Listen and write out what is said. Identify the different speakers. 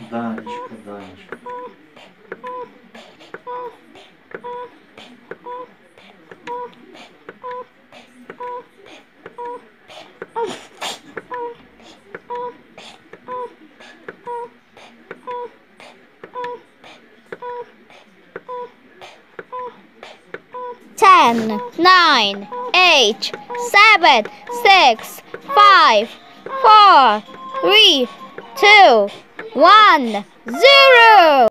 Speaker 1: Данечка, Данечка.
Speaker 2: 10, 9, 8, 7, 6, 5, 4, 3, 2, 1, 0.